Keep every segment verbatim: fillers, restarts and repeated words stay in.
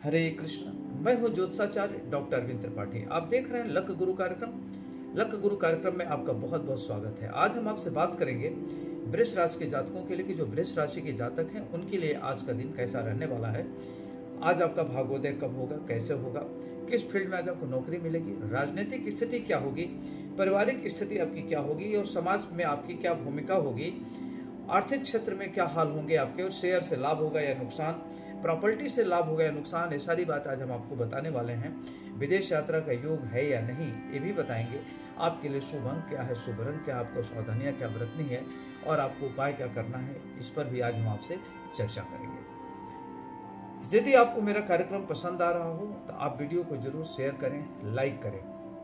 हरे कृष्ण। मैं हूं ज्योतिषाचार्य डॉक्टर अरविंद त्रिपाठी। आप देख रहे हैं लक गुरु कार्यक्रम। लक गुरु कार्यक्रम में आपका बहुत बहुत स्वागत है। आज हम आपसे बात करेंगे वृष राशि के जातकों के लिए कि जो वृष राशि के जातक हैं उनके लिए आज का दिन कैसा रहने वाला है। आज आपका भाग्योदय कब होगा, कैसे होगा, किस फील्ड में आज आपको नौकरी मिलेगी, राजनीतिक स्थिति क्या होगी, पारिवारिक स्थिति आपकी क्या होगी और समाज में आपकी क्या भूमिका होगी, आर्थिक क्षेत्र में क्या हाल होंगे आपके, और शेयर से लाभ होगा या नुकसान, प्रॉपर्टी से लाभ होगा या नुकसान, ये सारी बात आज हम आपको बताने वाले हैं। विदेश यात्रा का योग है या नहीं ये भी बताएंगे। आपके लिए शुभ अंक क्या है, शुभ रंग क्या, आपको सावधानियां क्या बरतनी है और आपको उपाय क्या करना है, इस पर भी आज हम आपसे चर्चा करेंगे। यदि आपको मेरा कार्यक्रम पसंद आ रहा हो तो आप वीडियो को जरूर शेयर करें, लाइक करें।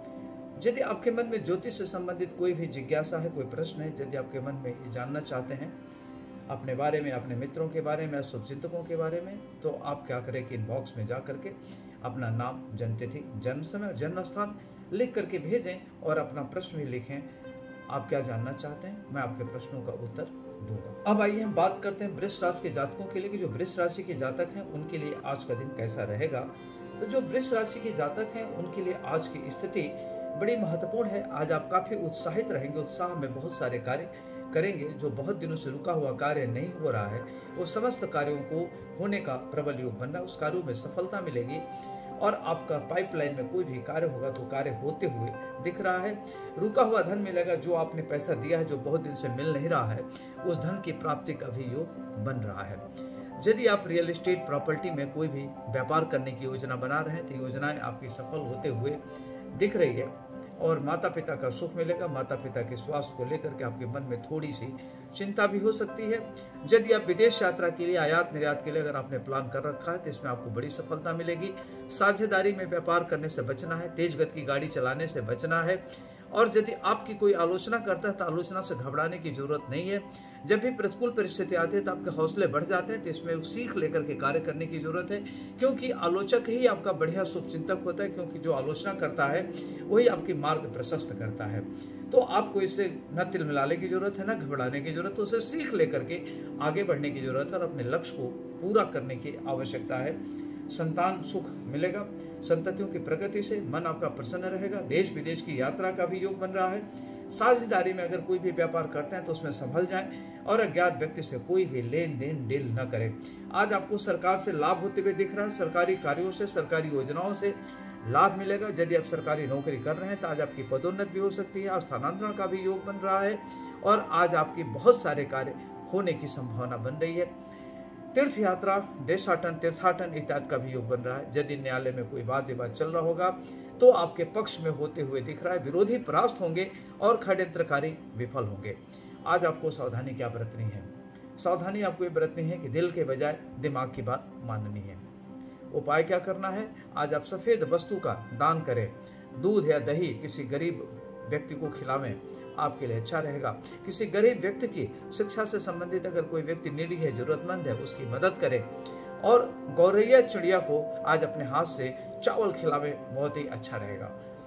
यदि आपके मन में ज्योतिष से संबंधित कोई भी जिज्ञासा है, कोई प्रश्न है, यदि आपके मन में ये जानना चाहते हैं अपने बारे में, अपने मित्रों के बारे में, शुभचिंतकों के बारे में, तो आप क्या करें कि इनबॉक्स में जा करके अपना नाम, जन्मतिथि, जन्म समय और जन्म स्थान लिख करके भेजें और अपना प्रश्न भी लिखें। आप क्या जानना चाहते हैं, मैं आपके प्रश्नों का उत्तर दूंगा। अब आइए हम बात करते हैं वृष राशि के जातकों के लिए कि जो वृष राशि के जातक हैं उनके लिए आज का दिन कैसा रहेगा। तो जो वृष राशि के जातक हैं उनके लिए आज की स्थिति बड़ी महत्वपूर्ण है। आज आप काफी उत्साहित रहेंगे, उत्साह में बहुत सारे कार्य करेंगे। जो बहुत दिनों से रुका हुआ कार्य नहीं हो रहा है वो समस्त कार्यों को होने का प्रबल योग बन रहा है, उस कार्यों में सफलता मिलेगी और आपका पाइपलाइन में कोई भी कार्य होगा तो कार्य होते हुए दिख रहा है। रुका हुआ धन मिलेगा, जो आपने पैसा दिया है जो बहुत दिन से मिल नहीं रहा है उस धन की प्राप्ति का भी योग बन रहा है। यदि आप रियल एस्टेट प्रॉपर्टी में कोई भी व्यापार करने की योजना बना रहे हैं तो योजनाएं आपकी सफल होते हुए दिख रही है और माता पिता का सुख मिलेगा। माता पिता के स्वास्थ्य को लेकर के आपके मन में थोड़ी सी चिंता भी हो सकती है। यदि आप विदेश यात्रा के लिए, आयात निर्यात के लिए अगर आपने प्लान कर रखा है तो इसमें आपको बड़ी सफलता मिलेगी। साझेदारी में व्यापार करने से बचना है, तेज गति की गाड़ी चलाने से बचना है और यदि आपकी कोई आलोचना करता है तो आलोचना से घबराने की जरूरत नहीं है। जब भी प्रतिकूल परिस्थिति आती है तो आपके हौसले बढ़ जाते हैं, तो इसमें सीख लेकर के कार्य करने की जरूरत है, क्योंकि आलोचक ही आपका बढ़िया शुभचिंतक होता है, क्योंकि जो आलोचना करता है वही आपकी मार्ग प्रशस्त करता है। तो आपको इससे न तिल मिलाने की जरूरत है, न घबराने की जरूरत है, उसे सीख लेकर के आगे बढ़ने की जरूरत है और अपने लक्ष्य को पूरा करने की आवश्यकता है। संतान सुख मिलेगा, संततियों की प्रगति से मन आपका प्रसन्न रहेगा। देश विदेश की यात्रा का भी योग बन रहा है। साझेदारी में अगर कोई भी व्यापार करते हैं तो उसमें संभल जाएं और अज्ञात व्यक्ति से कोई भी लेन देन डील न करें। आज आपको सरकार से लाभ होते हुए दिख रहा है, सरकारी कार्यों से, सरकारी योजनाओं से लाभ मिलेगा। यदि आप सरकारी नौकरी कर रहे हैं तो आज आपकी पदोन्नति भी हो सकती है और स्थानांतरण का भी योग बन रहा है और आज आपकी बहुत सारे कार्य होने की संभावना बन रही है। तीर्थ यात्रा, देशाटन, तीर्थाटन इत्यादि का भी योग बन रहा है। यदि न्यायालय में कोई वाद विवाद चल रहा होगा तो आपके पक्ष में होते हुए दिख रहा है। विरोधी परास्त होंगे और षड्यंत्रकारी विफल होंगे। आज आपको सावधानी क्या बरतनी है? सावधानी आपको ये बरतनी है कि दिल के बजाय दिमाग की बात माननी है। उपाय क्या करना है? आज आप सफेद वस्तु का दान करें, दूध या दही किसी गरीब व्यक्ति को खिलावें, आपके लिए अच्छा रहेगा। किसी गरीब व्यक्ति की शिक्षा से संबंधित अगर कोई व्यक्ति नीडी है, जरूरतमंद है, उसकी मदद करें और गौरैया चिड़िया को आज अपने हाथ से चावल खिलावे, बहुत ही अच्छा रहेगा।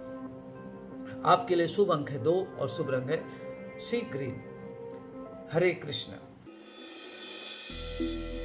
आपके लिए शुभ अंक है दो और शुभ रंग है सी ग्रीन। हरे कृष्ण।